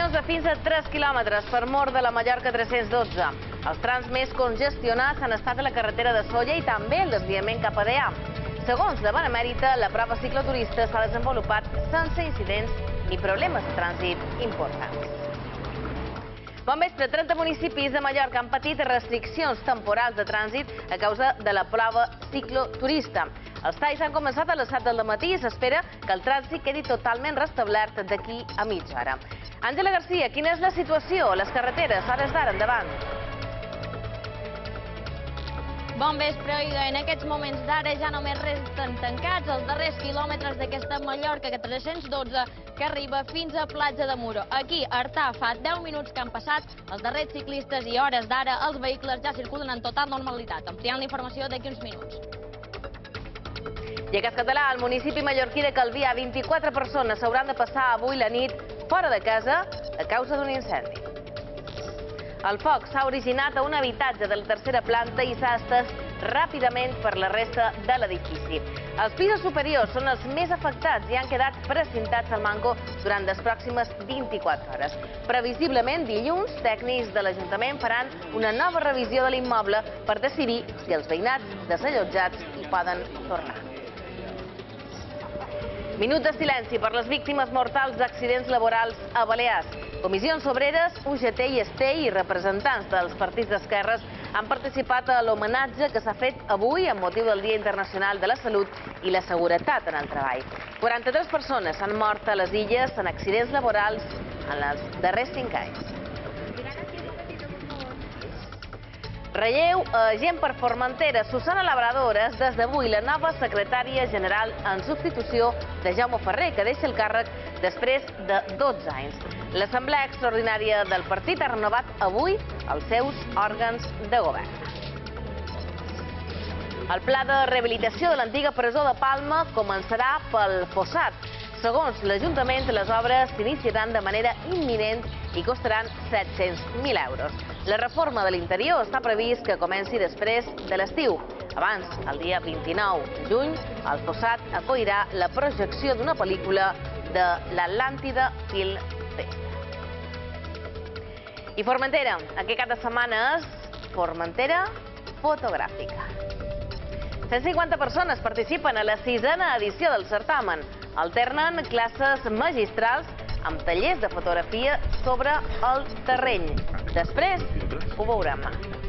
Restriccions de fins a 3 quilòmetres per mort de la Mallorca 312. Els trams més congestionats han estat a la carretera de Sóller i també el desviament cap a DEA. Segons la Benemèrita, la prova cicloturista s'ha desenvolupat sense incidents ni problemes de trànsit importants. Bon vespre, 30 municipis de Mallorca han patit restriccions temporals de trànsit a causa de la prova cicloturista. Els talls han començat a les 7 del matí i s'espera que el trànsit quedi totalment restablert d'aquí a mitja hora. Àngela Garcia, quina és la situació a les carreteres? Hores d'ara, endavant. Bon vespre, Oiga. En aquests moments d'ara ja només resten tancats els darrers quilòmetres d'aquesta Mallorca 312 que arriba fins a Platja de Muro. Aquí, a Artà, fa 10 minuts que han passat els darrers ciclistes i hores d'ara els vehicles ja circulen en total normalitat. Ampliant la informació d'aquí uns minuts. I a Cas Català, al municipi mallorquí de Calvià, 24 persones s'hauran de passar avui la nit fora de casa a causa d'un incendi. El foc s'ha originat a un habitatge de la tercera planta i s'ha estès ràpidament per la resta de l'edifici. Els pisos superiors són els més afectats i han quedat precintats al manco durant les pròximes 24 hores. Previsiblement, dilluns, tècnics de l'Ajuntament faran una nova revisió de l'immoble per decidir si els veïnats desallotjats hi poden tornar. Minut de silenci per les víctimes mortals d'accidents laborals a Balears. Comissions Obreres, UGT i STEI i representants dels partits d'esquerres han participat a l'homenatge que s'ha fet avui amb motiu del Dia Internacional de la Salut i la Seguretat en el Treball. 43 persones han mort a les illes en accidents laborals en els darrers 5 anys. Relleu agent per Formentera. Susana Labrador és des d'avui la nova secretària general en substitució de Jaume Ferrer, que deixa el càrrec després de 12 anys. L'Assemblea Extraordinària del partit ha renovat avui els seus òrgans de govern. El pla de rehabilitació de l'antiga presó de Palma començarà pel Fossat. Segons l'Ajuntament, les obres s'iniciaran de manera imminent i costaran 700.000 euros. La reforma de l'interior està previst que comenci després de l'estiu. Abans, el dia 29 de juny, el Fossat acollirà la projecció d'una pel·lícula de l'Atlàntida Film Fest. I Formentera, aquest cap de setmana és Formentera fotogràfica. 150 persones participen a la 6a edició del certamen. Alternen classes magistrals amb tallers de fotografia sobre el terreny. Després ho veurem.